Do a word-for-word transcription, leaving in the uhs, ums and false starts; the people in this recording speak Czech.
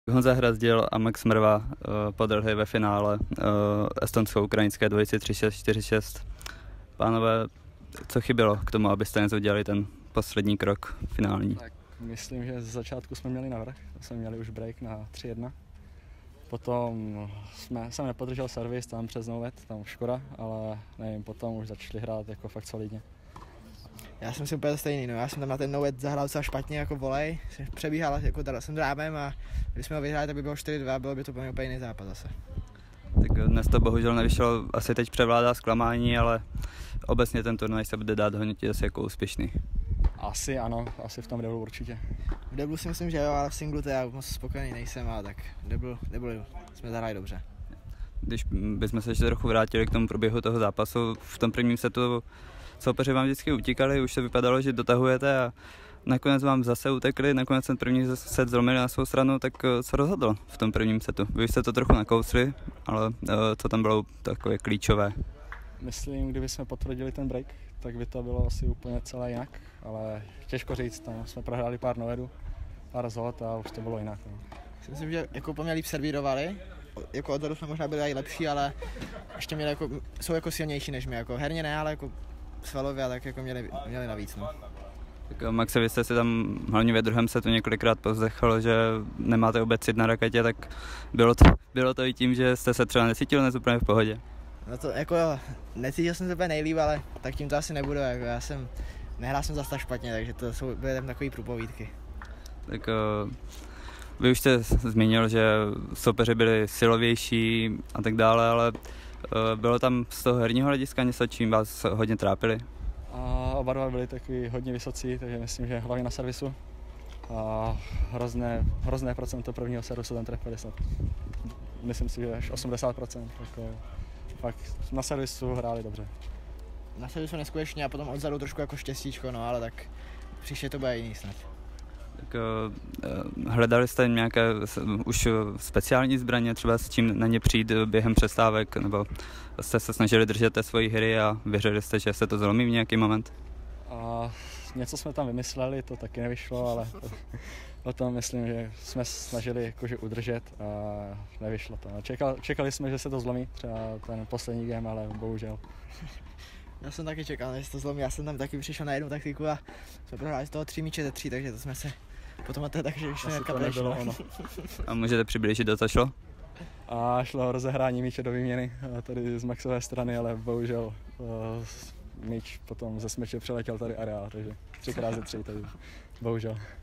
Honza Hrazdil a Max Mrva uh, podrhli ve finále uh, estonsko-ukrajinské dvojici tři šest čtyři šest. Pánové, co chybělo k tomu, abyste něco udělali ten poslední krok finální? Tak myslím, že z začátku jsme měli navrch, jsme měli už break na tři jedna. Potom jsme, jsem nepodržel servis tam přes Novet, tam škoda, ale nevím, potom už začali hrát jako fakt solidně. Já jsem si úplně stejný, no. Já jsem tam na ten Novet zahrál docela špatně jako volej, přebíhal jako teda jsem drábem a když jsme ho vyhráli, tak by bylo čtyři dva, bylo by to úplně jiný zápas zase. Tak dnes to bohužel nevyšlo, asi teď převládá zklamání, ale obecně ten turnaj se bude dát hodnotit asi jako úspěšný. Asi ano, asi v tom deblu určitě. V deblu si myslím, že jo, ale v singlu to já moc spokojený nejsem, ale tak deblu, deblu jsme zahráli dobře. Když bychom se ještě trochu vrátili k tomu proběhu toho zápasu, v tom prvním setu soupeři vám vždycky utíkali, už se vypadalo, že dotahujete a nakonec vám zase utekli, nakonec ten první set zlomili na svou stranu, tak co rozhodlo v tom prvním setu? Vy jste to trochu nakousli, ale co tam bylo takové klíčové? Myslím, kdyby jsme potvrdili ten break, tak by to bylo asi úplně celé jinak, ale těžko říct, tam jsme prohráli pár novedů, pár zhod a už to bylo jinak. No. Myslím, že jako poměrně líp servírovali, jako odzadu jsme možná byli i lepší, ale ještě měli jako, jsou jako silnější než my, jako herně ne, ale jako svalově, tak jako měli, měli navíc. No. Tak Maxe, vy jste si tam hlavně ve druhém setu několikrát povzdechl, že nemáte vůbec cit na raketě, tak bylo to, bylo to i tím, že jste se třeba necítil dnes úplně v pohodě? No to jako necítil jsem se úplně nejlíp, ale tak tím to asi nebudu, jako já jsem, nehrál jsem zase tak špatně, takže to jsou, byly tam takový průpovídky. Tak uh, vy už jste zmínil, že soupeři byli silovější a tak dále, ale uh, bylo tam z toho herního hlediska něco, čím vás hodně trápili? A oba dva byli takový hodně vysocí, takže myslím, že hlavně na servisu. A hrozné, hrozné procento prvního servisu tam trefili snad. Myslím si, že až osmdesát procent. Jako, fakt na servisu hráli dobře. Na servisu neskutečně a potom odzadu trošku jako štěstíčko, no ale tak příště to bude jiný snad. Tak uh, hledali jste nějaké už speciální zbraně, třeba s čím na ně přijít během přestávek, nebo jste se snažili držet té svojí hry a věřili jste, že se to zlomí v nějaký moment? A něco jsme tam vymysleli, to taky nevyšlo, ale to, o tom myslím, že jsme snažili jakože udržet a nevyšlo to. Čekal, čekali jsme, že se to zlomí, třeba ten poslední game, ale bohužel. Já jsem taky čekal, že se to zlomí, já jsem tam taky přišel na jednu taktiku a jsme prohráli z toho tři míče ze tří, takže to jsme se potom to takže už to nebylo ono. A můžete přiblížit, do co šlo? A šlo o rozehrání míče do výměny, tady z Maxové strany, ale bohužel uh, míč potom ze smyče přeletěl tady areál, takže třikrát ze tři, takže bohužel.